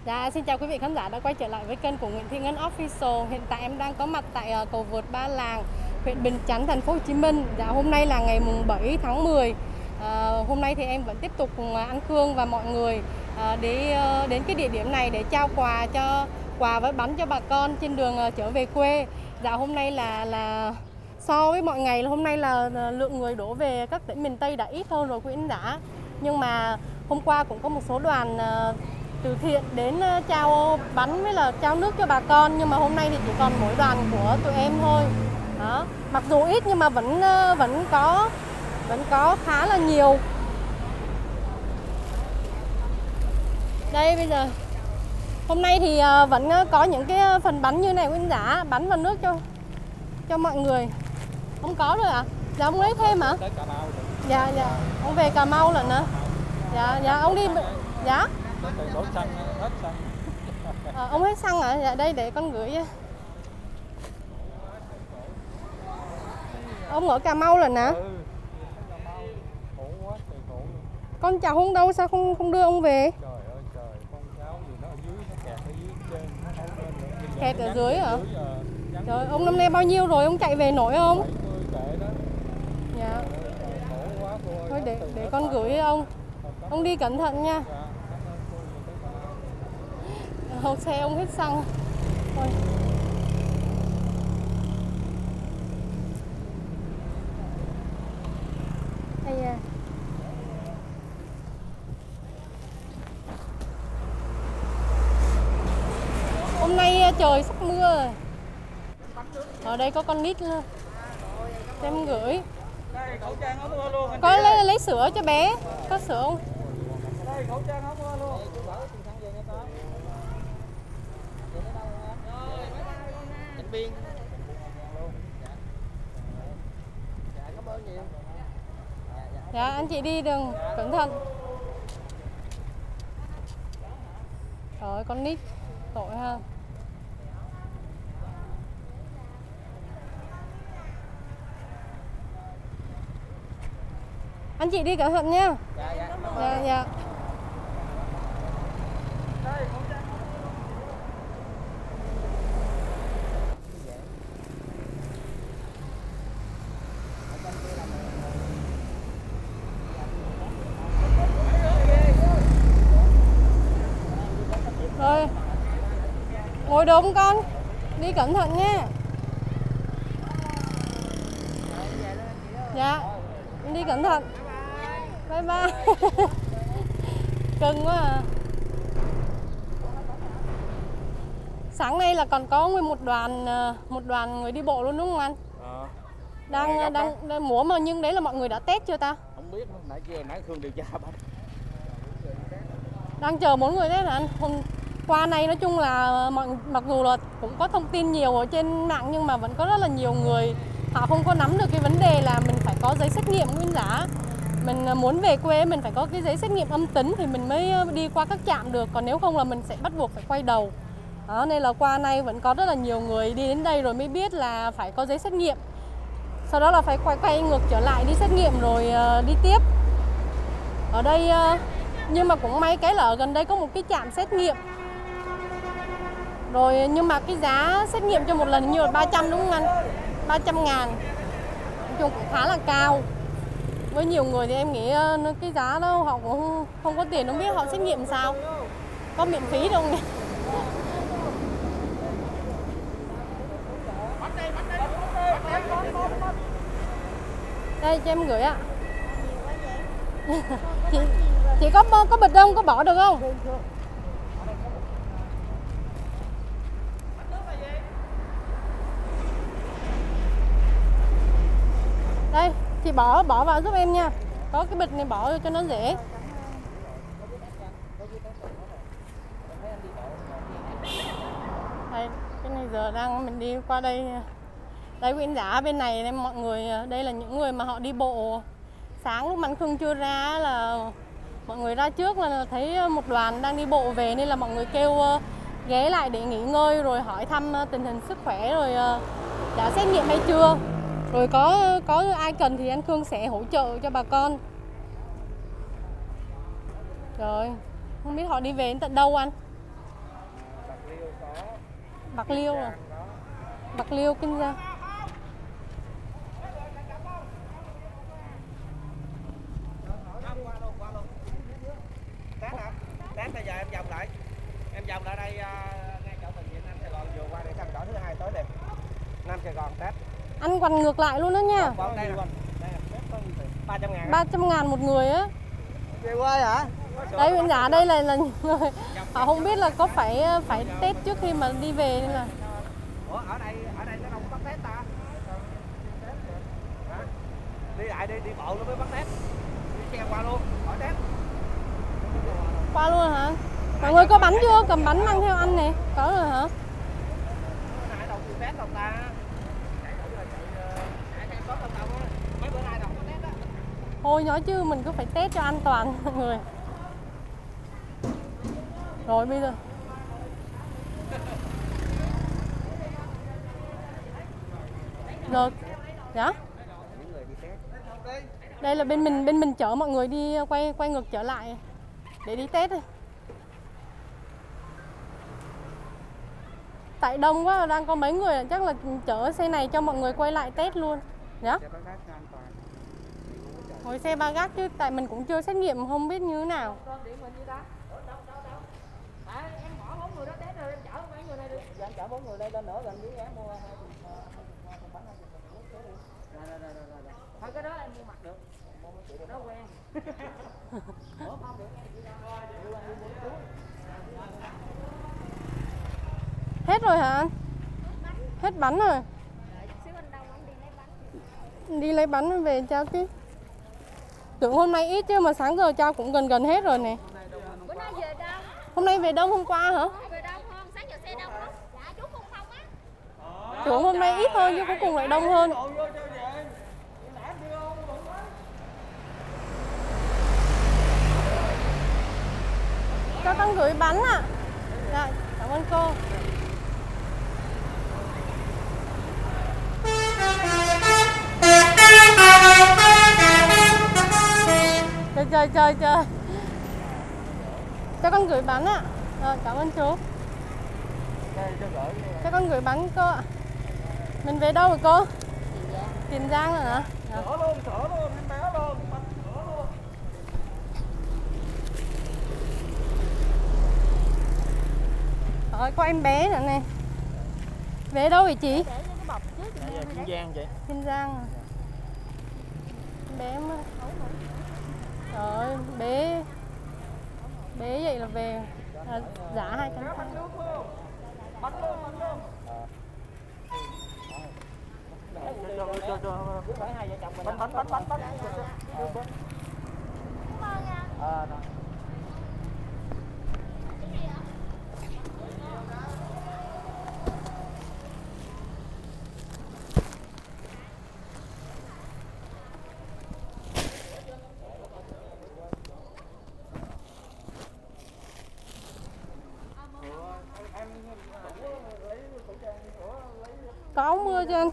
Dạ, xin chào quý vị khán giả đã quay trở lại với kênh của Nguyễn Thị Ngân Official. Hiện tại em đang có mặt tại cầu vượt Ba Làng, huyện Bình Chánh, thành phố Hồ Chí Minh. Dạ, hôm nay là ngày mùng 7 tháng 10. Hôm nay thì em vẫn tiếp tục cùng anh Khương và mọi người đến cái địa điểm này để trao quà với bánh cho bà con trên đường trở về quê. Dạ, hôm nay là so với mọi ngày, hôm nay là lượng người đổ về các tỉnh miền Tây đã ít hơn rồi quý khán giả. Nhưng mà hôm qua cũng có một số đoàn từ thiện đến trao bánh với là trao nước cho bà con, nhưng mà hôm nay thì chỉ còn mỗi đoàn của tụi em thôi. Đó, mặc dù ít nhưng mà vẫn có khá là nhiều. Đây bây giờ hôm nay thì vẫn có những cái phần bánh như này quý khán giả, bánh và nước cho mọi người. Ông có rồi ạ? Dạ ông lấy thêm hả? Dạ ông về Cà Mau lận nữa. Dạ ông đi. Dạ ông hết xăng hả? Dạ đây để con gửi. Ông ở Cà Mau lận hả? Con chào không đâu, sao không đưa ông về? Kẹt ở dưới hả? Trời, ông năm nay bao nhiêu rồi, ông chạy về nổi không? Dạ. Thôi để con gửi ông. Ông đi cẩn thận nha. Hộp xe ông hết xăng. Thôi. Đây à. Hôm nay trời sắp mưa rồi. Ở đây có con nít luôn. Em gửi. Có lấy sữa cho bé. Có sữa không? Dạ anh chị đi đường cẩn thận. Trời ơi con nít tội ha. Anh chị đi cẩn thận nha. Dạ. Rồi. Ngồi đúng con. Đi cẩn thận nha. Dạ. Đi cẩn thận. Bye bye. Cưng quá à. Sáng nay là còn có nguyên một đoàn người đi bộ luôn đúng không anh? Đang múa mà, nhưng đấy là mọi người đã test chưa ta? Không biết, nãy Khương điều tra bắt. Đang chờ 4 người test hả anh? Hôm qua này nói chung là mặc dù là cũng có thông tin nhiều ở trên mạng nhưng mà vẫn có rất là nhiều người họ không có nắm được cái vấn đề là mình phải có giấy xét nghiệm nguyên giả. Mình muốn về quê mình phải có cái giấy xét nghiệm âm tính thì mình mới đi qua các trạm được, còn nếu không là mình sẽ bắt buộc phải quay đầu. Đó, nên là qua nay vẫn có rất là nhiều người đi đến đây rồi mới biết là phải có giấy xét nghiệm. Sau đó là phải quay ngược trở lại đi xét nghiệm rồi đi tiếp. Ở đây nhưng mà cũng may cái là ở gần đây có một cái trạm xét nghiệm. Rồi nhưng mà cái giá xét nghiệm cho một lần như là 300 đúng không anh? 300.000. Nói chung cũng khá là cao. Với nhiều người thì em nghĩ cái giá đó họ cũng không có tiền, không biết họ xét nghiệm sao. Có miễn phí đâu nhỉ? Đây cho em gửi ạ. Chị có bịch không? Có bỏ được không? Đây, chị bỏ vào giúp em nha. Có cái bịch này bỏ cho nó dễ. Đây, cái này giờ mình đi qua đây. Đây quý khán giả bên này nên mọi người, đây là những người mà họ đi bộ. Sáng lúc anh Khương chưa ra là mọi người ra trước là thấy một đoàn đang đi bộ về nên là mọi người kêu ghé lại để nghỉ ngơi rồi hỏi thăm tình hình sức khỏe rồi đã xét nghiệm hay chưa. Rồi có ai cần thì anh Khương sẽ hỗ trợ cho bà con. Rồi, không biết họ đi về đến tận đâu anh? Bạc Liêu à? Bạc Liêu, Kiên Giang. Tết bây giờ em vòng lại. Em vòng lại đây ngay chỗ bệnh viện Nam Sài Gòn vừa qua để thăm cỏ thứ hai tới đây. Nam Sài Gòn Tết. Anh quằn ngược lại luôn đó nha. Đây là 300.000. 300.000 một người á. Về quê hả? Đấy bên giá đây là người họ không biết là có phải test trước khi mà đi về nên là. Ủa ở đây nó đâu có bắt test ta? Hả? Đi lại đi bộ nó mới bắt test. Đi xe qua luôn, hỏi test. Qua luôn hả? Mọi người có bánh chưa? Cầm bánh mang theo ăn nè. Có rồi hả? Nãy đâu đi test đâu ta? Mấy bữa nay đâu có test á. Thôi nói chứ mình cứ phải test cho an toàn mọi người. Rồi bây giờ dạ. Đây là bên mình chở mọi người đi quay ngược trở lại để đi test thôi. Tại đông quá, đang có mấy người chắc là chở xe này cho mọi người quay lại test luôn. Dạ. Ngồi xe ba gác chứ tại mình cũng chưa xét nghiệm không biết như thế nào. Em bỏ 4 người đó test rồi em chở mấy người đây đi. Dạ em chở 4 người đây lên nữa gần với em mua 2 thùng bánh 2 thùng nước đi. Rồi. Thôi cái đó em mua mặt được. Mua mấy chị đó quen. Ủa không được em chỉ ra. Hết rồi hả anh? Hết bánh rồi. Đi lấy bánh về trao tiếp. Tưởng hôm nay ít chứ mà sáng giờ trao cũng gần hết rồi nè. Bữa nay về đâu? Hôm nay về đông hôm qua hả? Về đông không? Sáng giờ xe đông lắm. Dạ chú cùng không á. Tưởng hôm nay ít hơn nhưng cuối cùng lại đông hơn. Cho con gửi bánh ạ. Dạ, cảm ơn cô. Chơi. Cho con gửi bánh ạ. Rồi, cảm ơn chú. Cho con gửi bánh cô ạ. Mình về đâu rồi cô? Tiền Giang rồi hả? Dạ. Sửa luôn, em bé luôn. Rồi, có em bé nữa nè. Về đâu vậy chị? Kiên Giang chị. Kiên Giang à? Bé mà. Rồi, bé vậy là về giá 200. Bánh luôn. Bánh. Có áo mưa chưa anh?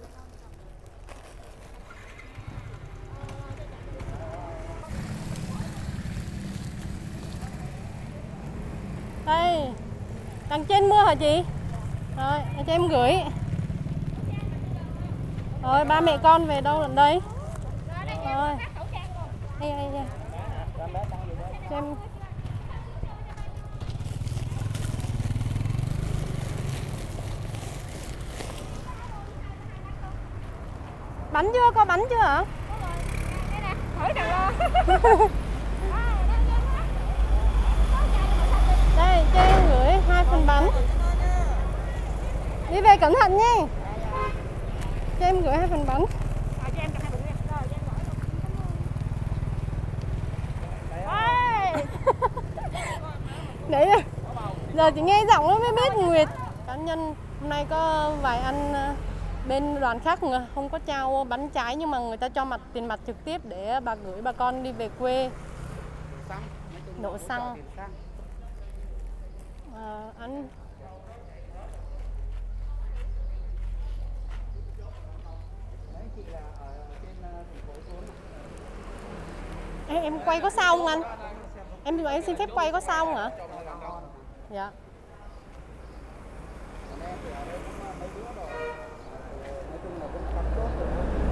Đây, đằng trên mưa hả chị? Rồi, cho em gửi. Rồi, ba mẹ con về đâu lần đây? Rồi. Đây. Cho em. Bánh chưa? Có bánh chưa hả? Đây nè, hỏi nào lo. Đây, cho em gửi 2 phần bánh. Đi về cẩn thận nhé. Cho em gửi 2 phần bánh. Đấy, giờ chỉ nghe giọng nó mới biết Nguyệt. Cá nhân hôm nay có vài anh bên đoàn khác không có trao bánh trái nhưng mà người ta cho tiền mặt trực tiếp để gửi bà con đi về quê. Đổ xăng. Anh em quay có sao không anh? Em xin phép quay có sao không hả? Dạ. Còn em thì ở đây cũng mấy đứa rồi. Nói chung là cũng cắm chốt rồi.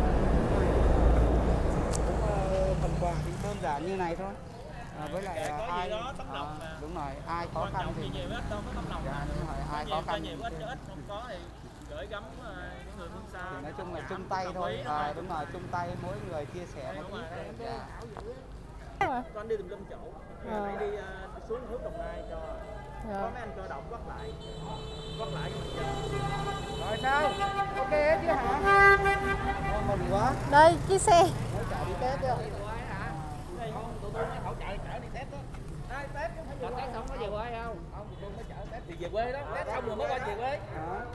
Cũng phần quà thì đơn giản như này thôi. Với lại ai đúng rồi, ai khó khăn thì nhiều ít đâu, có tấm lòng. dạ, đúng rồi, ai khó khăn nhiều ít cho ít, không có thì gửi gắm những người phương xa. thì nói chung là chung tay thôi. Đúng rồi, chung tay mỗi người chia sẻ một ít. Dạ. Con đi tùm lum chỗ, nãy đi xuống hướng Đồng Nai cho có mấy anh cơ động quất lại cái mặt chân. Rồi sao? Ok hết chưa hả? Mừng quá. Đây chiếc xe. Mới chạy đi Tết chưa? Đây không, tụi tôi mới khẩu chở đi Tết đó. Đây Tết cũng phải về quê. Tết xong có về quê không? Không, tụi tôi mới chở Tết thì về quê đó. Tết xong rồi mới qua về quê.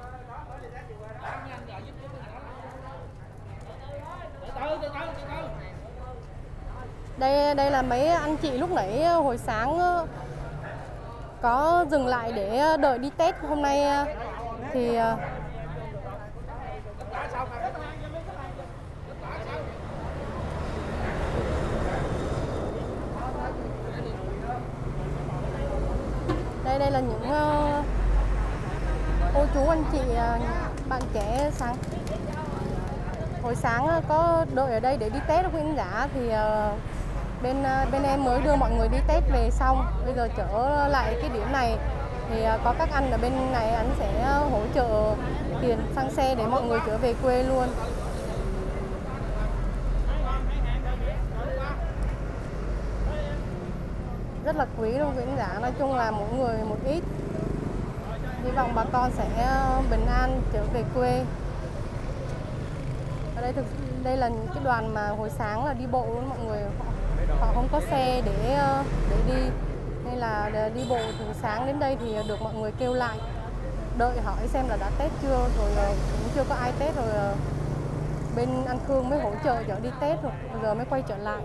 Từ từ. Đây là mấy anh chị lúc nãy hồi sáng có dừng lại để đợi đi Tết. Hôm nay thì đây là những cô chú anh chị bạn trẻ hồi sáng có đợi ở đây để đi Tết đó quý khán giả, thì bên em mới đưa mọi người đi Tết về xong, bây giờ trở lại cái điểm này thì có các anh ở bên này anh sẽ hỗ trợ tiền xăng xe để mọi người trở về quê luôn. Rất là quý luôn quý khán giả, nói chung là mỗi người một ít. Hy vọng bà con sẽ bình an trở về quê. Ở đây là những cái đoàn mà hồi sáng là đi bộ luôn mọi người, họ không có xe để đi, nên là đi bộ từ sáng đến đây thì được mọi người kêu lại đợi hỏi xem là đã Tết chưa, rồi cũng chưa có ai Tết, rồi bên An Khương mới hỗ trợ chở đi Tết, rồi bây giờ mới quay trở lại.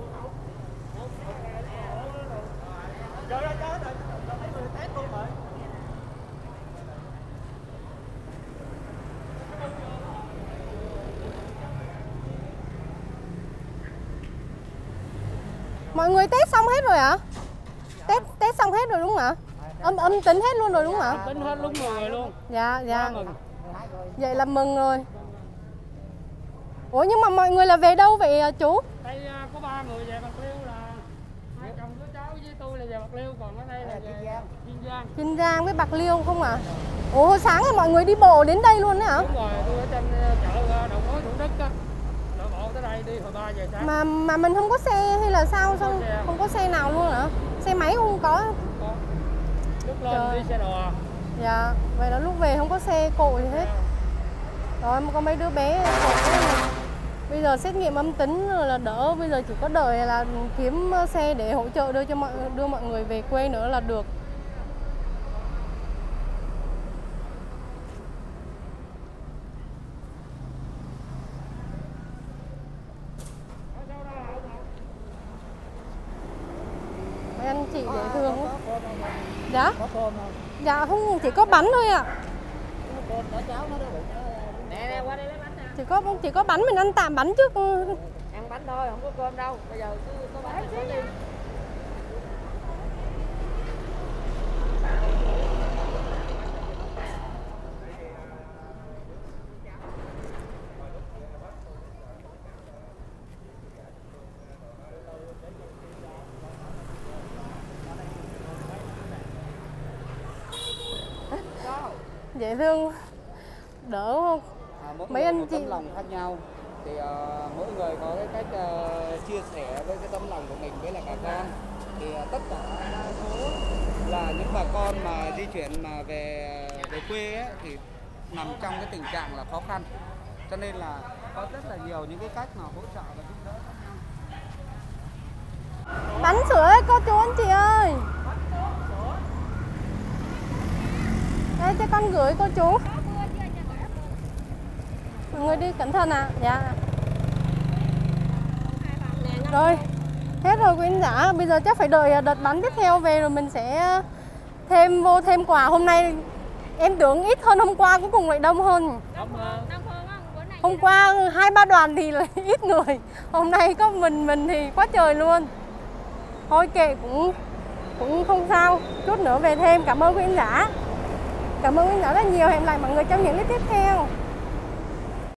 Mọi người Test xong hết rồi hả? Test xong hết rồi đúng không ạ? Âm tính hết luôn rồi đúng không ạ? Tính hết đúng rồi luôn. Dạ. Vậy là mừng rồi. Ủa nhưng mà mọi người là về đâu vậy chú? Đây có 3 người về Bạc Liêu, là hai chồng đứa cháu với tôi là về Bạc Liêu, còn ở đây là về Kiên Giang với Bạc Liêu không à? Ủa hồi sáng là mọi người đi bộ đến đây luôn đấy hả? Đúng rồi, tôi ở trên chợ Đầu Mối Thủ Đức á. Nội bộ tới đây đi hồi 3 giờ sáng. Mà mình không có xe hay là sao? Không có xe nào luôn hả? Xe máy không có? Lúc lên đi xe đò. Dạ, vậy là lúc về không có xe cộ gì hết. Rồi có mấy đứa bé bây giờ xét nghiệm âm tính rồi là đỡ, bây giờ chỉ có đợi là kiếm xe để hỗ trợ đưa mọi người về quê nữa là được. Mấy anh chị dễ thương quá. Dạ? Dạ không, chỉ có bánh thôi ạ. Nè, qua đây lấy bánh nè. Chỉ có bánh, mình ăn tạm bánh trước. Ăn bánh thôi, không có cơm đâu. Bây giờ cứ có bánh thì đi. Dễ thương, đỡ không? Mấy anh chị tấm lòng khác nhau thì mỗi người có cái cách chia sẻ với cái tấm lòng của mình với lại bà con, thì tất cả đa số là những bà con mà di chuyển mà về quê ấy, thì nằm trong cái tình trạng là khó khăn, cho nên là có rất là nhiều những cái cách mà hỗ trợ và giúp đỡ khác nhau. Bánh sữa ấy, cô chú anh chị ơi. Đây cho con gửi cô chú. Mọi người đi cẩn thận ạ. Dạ. Rồi, hết rồi quý khán giả. Bây giờ chắc phải đợi đợt bánh tiếp theo về rồi mình sẽ thêm quà. Hôm nay em tưởng ít hơn hôm qua, cuối cùng lại đông hơn. Hôm qua 2-3 đoàn thì lại ít người. Hôm nay có mình thì quá trời luôn. Thôi kệ cũng không sao. Chút nữa về thêm. Cảm ơn quý khán giả. Cảm ơn Nguyễn Nhỏ rất nhiều. Hẹn lại mọi người trong những clip tiếp theo.